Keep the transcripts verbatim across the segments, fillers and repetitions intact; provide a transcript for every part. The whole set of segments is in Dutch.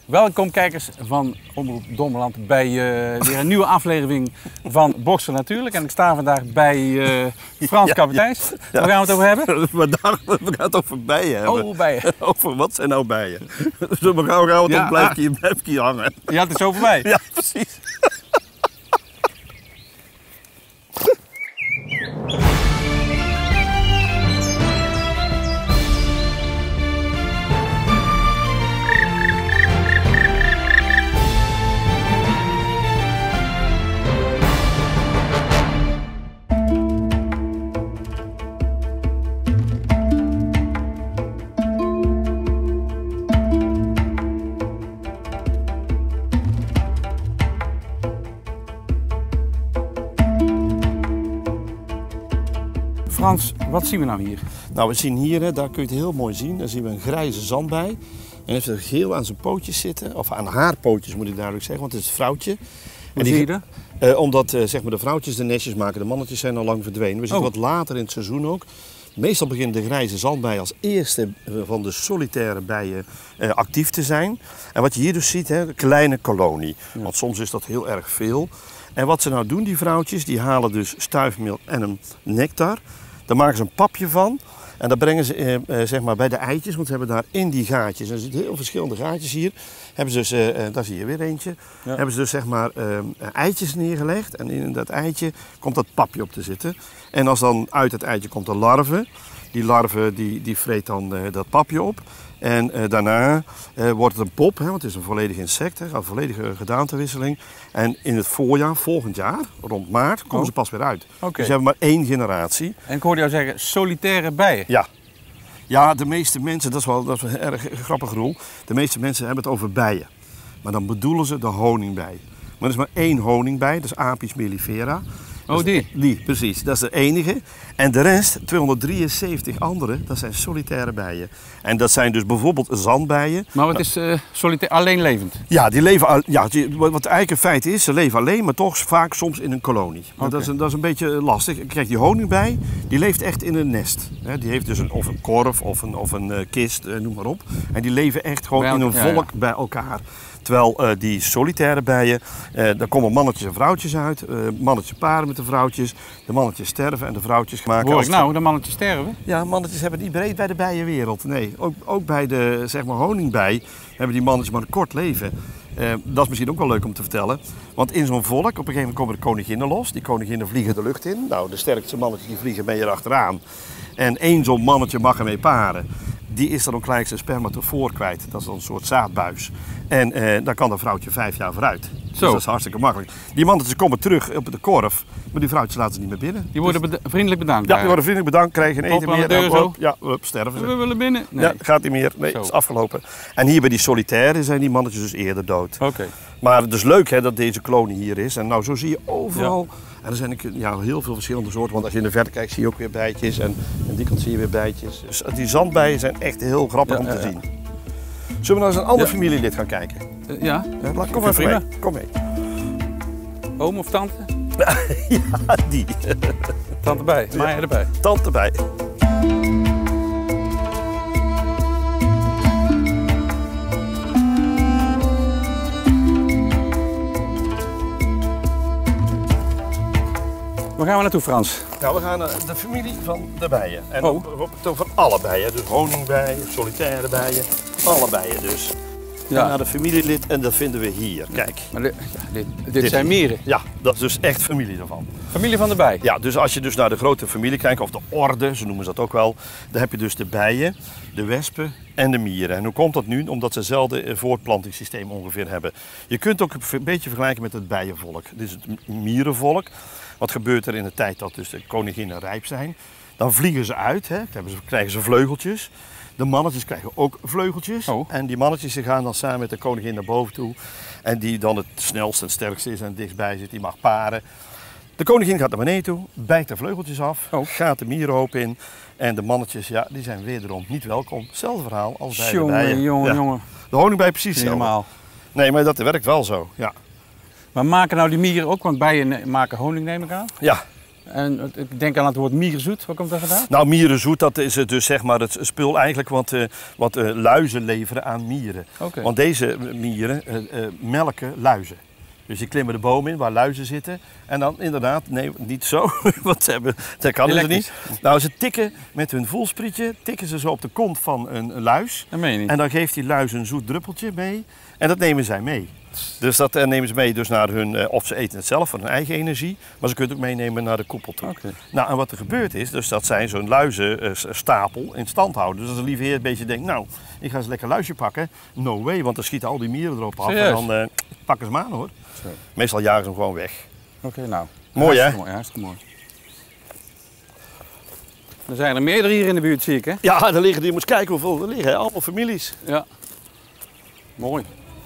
Welkom kijkers van Omroep Dommerland bij uh, weer een nieuwe aflevering van Boksen Natuurlijk. En ik sta vandaag bij uh, Frans ja, Kapiteins. Ja, ja. Waar gaan we het over hebben? Vandaag, we gaan het over bijen hebben. Oh, bijen. Over wat zijn nou bijen? Zo gauw gauw, dan blijf ik hier, blijf ik hier hangen. Ja, het is zo voorbij. Ja, precies. Frans, wat zien we nou hier? Nou, we zien hier, hè, daar kun je het heel mooi zien. Dan zien we een grijze zandbij. En heeft er geel aan zijn pootjes zitten. Of aan haar pootjes moet ik duidelijk zeggen, want het is het vrouwtje. Hoe zie je dat? Uh, omdat uh, zeg maar de vrouwtjes de nestjes maken, de mannetjes zijn al lang verdwenen. We zitten oh. wat later in het seizoen ook. Meestal begint de grijze zandbij als eerste van de solitaire bijen uh, actief te zijn. En wat je hier dus ziet, hè, een kleine kolonie. Ja. Want soms is dat heel erg veel. En wat ze nou doen, die vrouwtjes, die halen dus stuifmeel en een nectar. Daar maken ze een papje van en dat brengen ze eh, eh, zeg maar bij de eitjes, want ze hebben daar in die gaatjes, en er zitten heel verschillende gaatjes hier, hebben ze dus, eh, daar zie je weer eentje, ja. hebben ze dus zeg maar eh, eitjes neergelegd en in dat eitje komt dat papje op te zitten. En als dan uit het eitje komt een larve, die larve die, die vreet dan uh, dat papje op. En uh, daarna uh, wordt het een pop, hè, want het is een volledig insect, hè, een volledige gedaantewisseling. En in het voorjaar, volgend jaar, rond maart, komen oh. ze pas weer uit. Okay. Dus ze hebben maar één generatie. En ik hoorde jou zeggen, solitaire bijen. Ja. Ja, de meeste mensen, dat is wel, dat is een erg grappig rol. De meeste mensen hebben het over bijen. Maar dan bedoelen ze de honingbij. Maar er is maar één honingbij, dat is Apis mellifera. Oh, die? Die, precies. Dat is de enige. En de rest, tweehonderddrieënzeventig andere, dat zijn solitaire bijen. En dat zijn dus bijvoorbeeld zandbijen. Maar wat is uh, solitair, alleen levend? Ja, die leven al, ja, wat eigenlijk een feit is, ze leven alleen, maar toch vaak soms in een kolonie. Okay. Dat, is een, dat is een beetje lastig. Kijk, die honingbij, die leeft echt in een nest. Die heeft dus een, of een korf of een, of een uh, kist, uh, noem maar op. En die leven echt gewoon in een volk ja, ja. bij elkaar. Terwijl uh, die solitaire bijen, uh, daar komen mannetjes en vrouwtjes uit. Uh, mannetjes paren met de vrouwtjes. De mannetjes sterven en de vrouwtjes maken... Hoor ik nou, de mannetjes sterven? Ja, mannetjes hebben het niet breed bij de bijenwereld. Nee, ook, ook bij de zeg maar, honingbij hebben die mannetjes maar een kort leven. Uh, dat is misschien ook wel leuk om te vertellen. Want in zo'n volk, op een gegeven moment komen de koninginnen los. Die koninginnen vliegen de lucht in. Nou, de sterkste mannetjes die vliegen mee erachteraan. En één zo'n mannetje mag ermee paren. Die is dan ook gelijk zijn spermatofoor kwijt. Dat is dan een soort zaadbuis. En eh, dan kan dat vrouwtje vijf jaar vooruit. Zo. Dus dat is hartstikke makkelijk. Die mannetjes komen terug op de korf, maar die vrouwtjes laten ze niet meer binnen. Die worden beda vriendelijk bedankt? Ja, die worden vriendelijk bedankt, krijgen geen eten meer. En op, ja, op, sterven ze. We willen binnen? Nee. Ja, gaat niet meer. Nee, het is afgelopen. En hier bij die solitaire zijn die mannetjes dus eerder dood. Oké. Okay. Maar het is leuk hè, dat deze kolonie hier is. En nou, zo zie je overal... Ja. En er zijn ja, heel veel verschillende soorten, want als je in de verte kijkt zie je ook weer bijtjes en aan die kant zie je weer bijtjes. Dus die zandbijen zijn echt heel grappig ja, om te ja, ja. zien. Zullen we nou eens een ander ja. familielid gaan kijken? Uh, ja. ja laat, kom even mee. Kom mee. Oom of tante? Ja, die. Tante bij, Maya ja. erbij. Tante bij. Waar gaan we naartoe, Frans? Nou, we gaan naar de familie van de bijen. En oh. we hebben het over alle bijen. Dus honingbijen, solitaire bijen, alle bijen dus. Ja. En naar de familielid en dat vinden we hier. Kijk. Maar dit, ja, dit, dit, dit zijn mieren? Ja, dat is dus echt familie ervan. Familie van de bij? Ja, dus als je dus naar de grote familie kijkt, of de orde, zo noemen ze dat ook wel. Dan heb je dus de bijen, de wespen en de mieren. En hoe komt dat nu? Omdat ze hetzelfde voortplantingssysteem ongeveer hebben. Je kunt ook een beetje vergelijken met het bijenvolk. Dit is het mierenvolk. Wat gebeurt er in de tijd dat dus de koninginnen rijp zijn? Dan vliegen ze uit, hè? Dan krijgen ze vleugeltjes. De mannetjes krijgen ook vleugeltjes. Oh. En die mannetjes die gaan dan samen met de koningin naar boven toe. En die dan het snelste en sterkste is en het dichtstbij zit, die mag paren. De koningin gaat naar beneden toe, bijt de vleugeltjes af, oh. gaat de mierenhoop in. En de mannetjes, ja, die zijn wederom niet welkom. Hetzelfde verhaal als bij jongen, de bijen. Jongen, ja. jongen. De honingbij precies hetzelfde. Nee, maar dat werkt wel zo, ja. Maar maken nou die mieren ook, want bijen maken honing neem ik aan? Ja. En ik denk aan het woord mierenzoet. Waar komt dat vandaan? Nou, mierenzoet, dat is dus zeg maar het spul eigenlijk wat, uh, wat uh, luizen leveren aan mieren. Okay. Want deze mieren uh, uh, melken luizen. Dus die klimmen de boom in waar luizen zitten. En dan inderdaad, nee, niet zo, want ze hebben, dat kan ze niet. Nou, ze tikken met hun voelsprietje, tikken ze zo op de kont van een, een luis. Dat meen je niet. En dan geeft die luis een zoet druppeltje mee. En dat nemen zij mee. Dus dat nemen ze mee dus naar hun, of ze eten het zelf van hun eigen energie, maar ze kunnen het ook meenemen naar de koepel toe. Okay. Nou, en wat er gebeurt is, dus dat zij zo'n luizenstapel in stand houden. Dus als de lieve heer een beetje denkt, nou, ik ga eens lekker luisje pakken. No way, want dan schieten al die mieren erop af. Serieus? En dan uh, pakken ze hem aan hoor. Zo. Meestal jagen ze hem gewoon weg. Oké, okay, nou. Mooi hè? Mooi, hartstikke mooi. Er zijn er meerdere hier in de buurt, zie ik hè? Ja, er liggen, je moet kijken hoeveel er liggen, hè? Allemaal families. Ja. Mooi.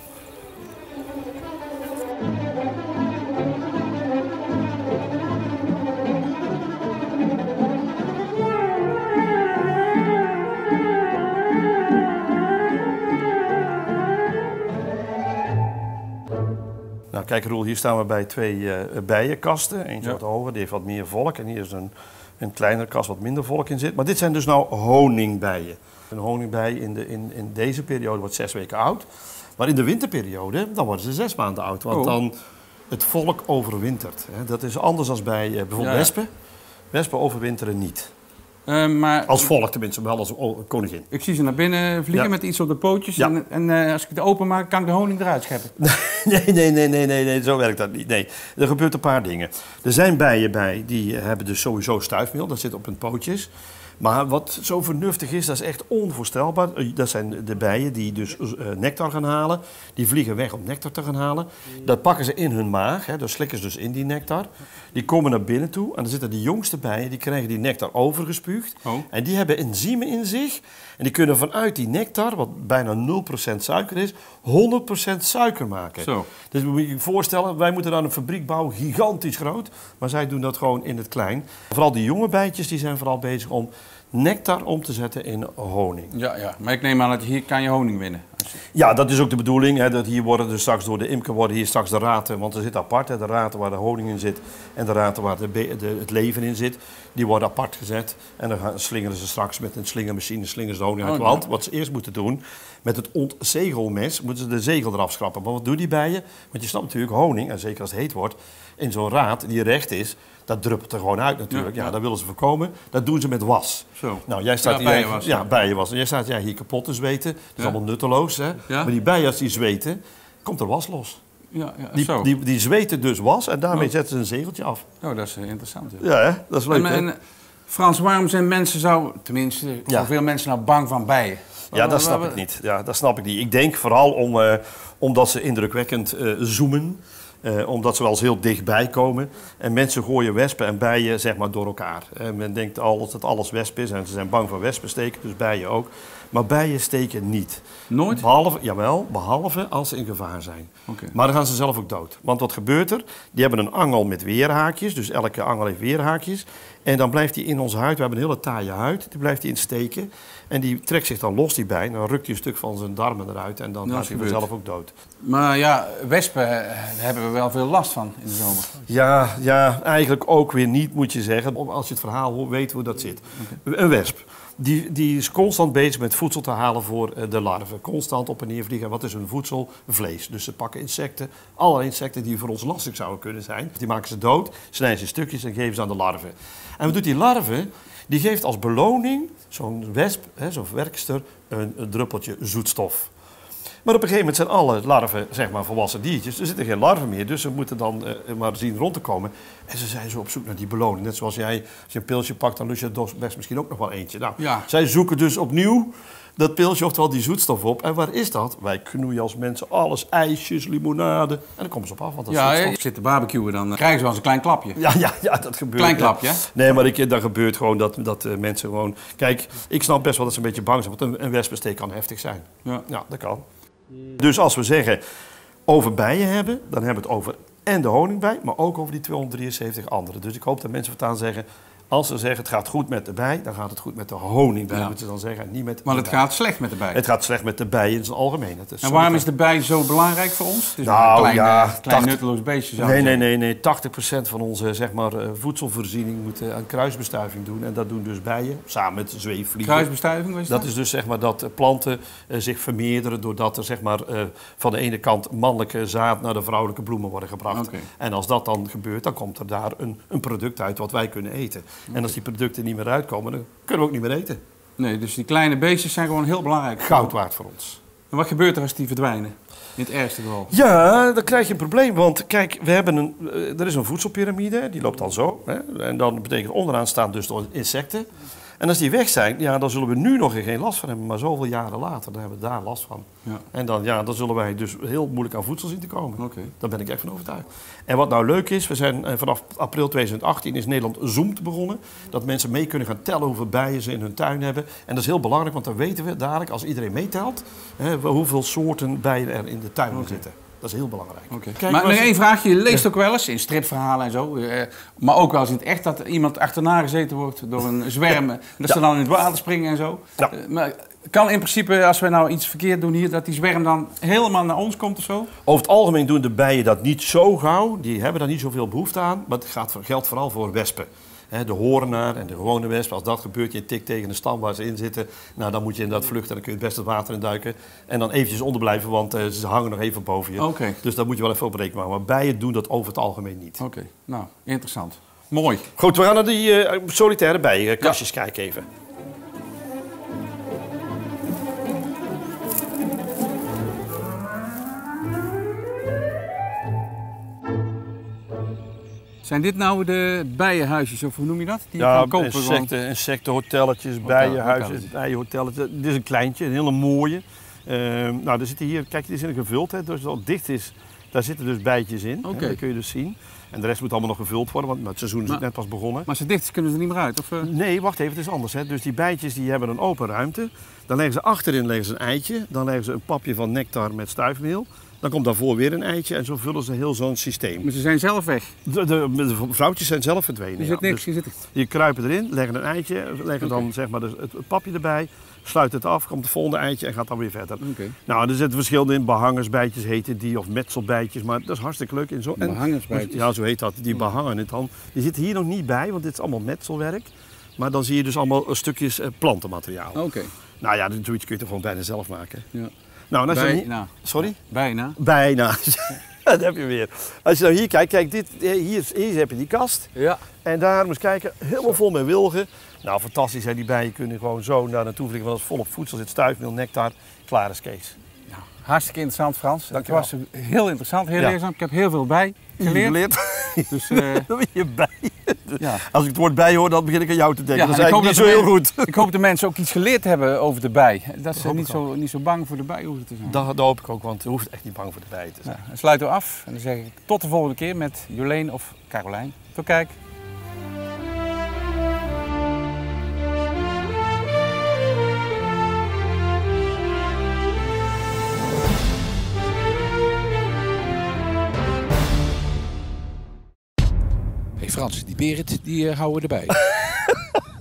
Nou, kijk Roel, hier staan we bij twee uh, bijenkasten. Eentje ja. wat hoger, die heeft wat meer volk. En hier is een, een kleinere kast wat minder volk in zit. Maar dit zijn dus nou honingbijen. Een honingbij in, de, in, in deze periode wordt zes weken oud. Maar in de winterperiode, dan worden ze zes maanden oud. Want oh. dan het volk overwintert. Hè. Dat is anders dan bij uh, bijvoorbeeld ja, ja. wespen. Wespen overwinteren niet. Uh, maar, als volk tenminste, wel als koningin. Ik zie ze naar binnen vliegen ja. met iets op de pootjes. Ja. En, en uh, als ik het open maak, kan ik de honing eruit scheppen. nee, nee, nee, nee, nee, nee, zo werkt dat niet. Nee, er gebeurt een paar dingen. Er zijn bijen bij die hebben dus sowieso stuifmeel. Dat zit op hun pootjes. Maar wat zo vernuftig is, dat is echt onvoorstelbaar. Dat zijn de bijen die dus uh, nectar gaan halen. Die vliegen weg om nectar te gaan halen. Dat pakken ze in hun maag, hè, dat slikken ze dus in die nectar. Die komen naar binnen toe en dan zitten die jongste bijen, die krijgen die nectar overgespuugd. Oh. En die hebben enzymen in zich. En die kunnen vanuit die nectar, wat bijna nul procent suiker is, honderd procent suiker maken. Zo. Dus moet je je voorstellen, wij moeten dan een fabriek bouwen, gigantisch groot. Maar zij doen dat gewoon in het klein. Vooral die jonge bijtjes, die zijn vooral bezig om nectar om te zetten in honing. Ja, ja, maar ik neem aan dat hier kan je honing winnen. Ja, dat is ook de bedoeling. Hè, dat hier worden dus straks door de imker worden hier straks de raten, want er zit apart, hè, de raten waar de honing in zit en de raten waar de, de, het leven in zit, die worden apart gezet. En dan gaan, slingeren ze straks met een slingermachine slingeren ze de honing uit de wand. Wat ze eerst moeten doen, met het ontzegelmes moeten ze de zegel eraf schrappen. Maar wat doen die bijen? Want je snapt natuurlijk honing, en zeker als het heet wordt, in zo'n raad die recht is, dat druppelt er gewoon uit natuurlijk. Ja, ja. ja, dat willen ze voorkomen. Dat doen ze met was. Zo. Nou, jij staat ja, hier, bijenwas. Ja, bijenwas. En jij staat ja, hier kapot te zweten. Dat is ja. allemaal nutteloos. Hè? Ja. Maar die bijen, als die zweten, komt er was los. Ja, ja, die, zo. Die, die zweten dus was en daarmee oh. zetten ze een zegeltje af. Oh, dat is interessant. Ja, ja hè? Dat is leuk. En, en, Frans, waarom zijn mensen zo, tenminste, ja. veel mensen nou bang van bijen? Ja, dat snap ik niet. Ja, dat snap ik niet. Ik denk vooral om, uh, omdat ze indrukwekkend uh, zoomen. Uh, omdat ze wel eens heel dichtbij komen. En mensen gooien wespen en bijen zeg maar door elkaar. En men denkt al dat alles wesp is en ze zijn bang voor wespen steken, dus bijen ook. Maar bijen steken niet. Nooit? Behalve, jawel, behalve als ze in gevaar zijn. Okay. Maar dan gaan ze zelf ook dood. Want wat gebeurt er? Die hebben een angel met weerhaakjes, dus elke angel heeft weerhaakjes. En dan blijft die in onze huid, we hebben een hele taaie huid, die blijft die in steken. En die trekt zich dan los, die bij, en dan rukt hij een stuk van zijn darmen eruit en dan gaat hij zelf ook dood. Maar ja, wespen hebben we wel veel last van in de zomer. Ja, ja, eigenlijk ook weer niet, moet je zeggen. Als je het verhaal weet hoe dat zit. Okay. Een wesp. Die, die is constant bezig met voedsel te halen voor de larven. Constant op en neer vliegen. Wat is hun voedsel? Vlees. Dus ze pakken insecten. Allerlei insecten die voor ons lastig zouden kunnen zijn. Die maken ze dood, snijden ze in stukjes en geven ze aan de larven. En wat doet die larve? Die geeft als beloning zo'n wesp, zo'n werkster, een, een druppeltje zoetstof. Maar op een gegeven moment zijn alle larven zeg maar, volwassen diertjes. Er zitten geen larven meer, dus ze moeten dan uh, maar zien rond te komen. En ze zijn zo op zoek naar die beloning. Net zoals jij, als je een pilsje pakt, dan lust je er best misschien ook nog wel eentje. Nou, ja. Zij zoeken dus opnieuw dat pilsje, oftewel die zoetstof op. En waar is dat? Wij knoeien als mensen alles, ijsjes, limonade. En dan komen ze op af, want dat is ja, zoetstof. Je zit te barbecuen, dan krijgen ze wel eens een klein klapje. Ja, ja, ja dat gebeurt. Klein klapje, hè? Nee, maar ik, dat gebeurt gewoon dat, dat uh, mensen gewoon... Kijk, ik snap best wel dat ze een beetje bang zijn, want een, een wespensteek kan heftig zijn. Ja. Ja, dat kan. Dus als we zeggen over bijen hebben, dan hebben we het over en de honingbij, maar ook over die tweehonderddrieënzeventig andere. Dus ik hoop dat mensen voortaan zeggen, Als ze zeggen het gaat goed met de bij, dan gaat het goed met de honingbij. Ja. Moeten ze dan zeggen, niet met de Maar het bij. gaat slecht met de bij. Het gaat slecht met de bij in zijn algemeen. Het is En waarom zo- is de bij zo belangrijk voor ons? Het is Nou, een klein, ja, eh, klein tachtig nutteloos beestje. Zou Nee, ik nee, zeggen. nee, nee. tachtig procent van onze zeg maar, eh, voedselvoorziening moet eh, aan kruisbestuiving doen. En dat doen dus bijen, samen met zweefvliegen. Kruisbestuiving, wat is dat? Dat is dus zeg maar dat eh, planten eh, zich vermeerderen doordat er zeg maar, eh, van de ene kant mannelijke zaad naar de vrouwelijke bloemen worden gebracht. Oké. En als dat dan gebeurt, dan komt er daar een, een product uit wat wij kunnen eten. En als die producten niet meer uitkomen, dan kunnen we ook niet meer eten. Nee, dus die kleine beestjes zijn gewoon heel belangrijk. Goud waard voor ons. En wat gebeurt er als die verdwijnen? In het ergste geval. Ja, dan krijg je een probleem. Want kijk, we hebben een, eh, er is een voedselpiramide, die loopt dan zo. Hè? En dan betekent onderaan staan dus de insecten. En als die weg zijn, ja, dan zullen we nu nog geen last van hebben. Maar zoveel jaren later, dan hebben we daar last van. Ja. En dan, ja, dan zullen wij dus heel moeilijk aan voedsel zien te komen. Oké. Daar ben ik echt van overtuigd. En wat nou leuk is, we zijn eh, vanaf april tweeduizend achttien is Nederland Zoomt begonnen. Dat mensen mee kunnen gaan tellen hoeveel bijen ze in hun tuin hebben. En dat is heel belangrijk, want dan weten we dadelijk, als iedereen meetelt, hè, hoeveel soorten bijen er in de tuin Oké. zitten. Dat is heel belangrijk. Oké. Kijk, Maar was- nog één vraagje. Je leest ook wel eens in stripverhalen en zo. eh, maar ook wel eens in het echt dat er iemand achterna gezeten wordt door een zwerm. En dat ze dan in het water springen en zo. Ja. Eh, maar kan in principe, als we nou iets verkeerd doen hier, dat die zwerm dan helemaal naar ons komt of zo? Over het algemeen doen de bijen dat niet zo gauw. Die hebben daar niet zoveel behoefte aan. Maar het gaat, geldt vooral voor wespen. Hè, de horenaar en de gewone wesp. Als dat gebeurt, je tikt tegen de stam waar ze in zitten. Nou, dan moet je inderdaad vluchten. Dan kun je het best het water in duiken. En dan eventjes onderblijven, want eh, ze hangen nog even boven je. Oké. Dus daar moet je wel even op rekening maken. Maar bijen doen dat over het algemeen niet. Oké, nou, interessant. Mooi. Goed, we gaan naar die eh, solitaire bijenkastjes kijken even. Zijn dit nou de bijenhuisjes, of hoe noem je dat? Die je kan kopen gewoon? insecten, insectenhotelletjes, bijenhuizen, hotelletjes. bijenhotelletjes. Dit is een kleintje, een hele mooie. Uh, nou, er zitten hier, kijk, die zijn gevuld. Hè, dus als het al dicht is, daar zitten dus bijtjes in. Oké. Hè, dat kun je dus zien. En de rest moet allemaal nog gevuld worden, want het seizoen is Maar- net pas begonnen. Maar als ze dicht is, kunnen ze er niet meer uit? Of, eh? Nee, wacht even, het is anders. Hè. Dus die bijtjes die hebben een open ruimte. Dan leggen ze achterin leggen ze een eitje. Dan leggen ze een papje van nectar met stuifmeel. Dan komt daarvoor weer een eitje en zo vullen ze heel zo'n systeem. Maar ze zijn zelf weg. De, de, de vrouwtjes zijn zelf verdwenen. Er ja. zit niks, Dus hier zit ik. je kruipen erin, leggen een eitje, leggen dan zeg maar de- het, het papje erbij, sluit het af, komt het volgende eitje en gaat dan weer verder. Oké. Nou, er zitten verschillende in, behangersbijtjes heten die, of metselbijtjes, maar dat is hartstikke leuk. In zo. En- Behangersbijtjes? Ja, zo heet dat, die behangen het dan. Die zitten hier nog niet bij, want dit is allemaal metselwerk. Maar dan zie je dus allemaal eh, stukjes eh, plantenmateriaal. Oké. Nou ja, zoiets kun je toch gewoon bijna zelf maken. Ja. Nou, en als je Bij- hier- nou, Sorry? bijna. Bijna. Dat heb je weer. Als je nou hier kijkt, kijk, dit, eh, hier, hier heb je die kast. Ja. En daar, moet je kijken, helemaal vol met wilgen. Nou, fantastisch, hè? Die bijen kunnen gewoon zo daar naartoe vliegen. Want als het vol op voedsel zit, stuifmeel, nectar, klaar is Kees. Nou, hartstikke interessant, Frans. Het Dankjewel. was heel interessant, heel Ja. leerzaam. Ik heb heel veel bij geleerd. Dus, eh, Dan ben je bij. ja. Als ik het woord bij hoor, dan begin ik aan jou te denken. Ja, dat is en ik eigenlijk hoop niet zo dat heel de goed. Ik hoop dat mensen ook iets geleerd hebben over de bij. Dat ze hoop niet ik zo, niet zo bang voor de bij hoeven te zijn. Dat, dat hoop ik ook, want je hoeft echt niet bang voor de bijen te zijn. Ja, dan sluiten we af en dan zeg ik tot de volgende keer met Jolene of Carolijn. Tot kijk. Hey Frans, die Berit, die eh, houden we erbij.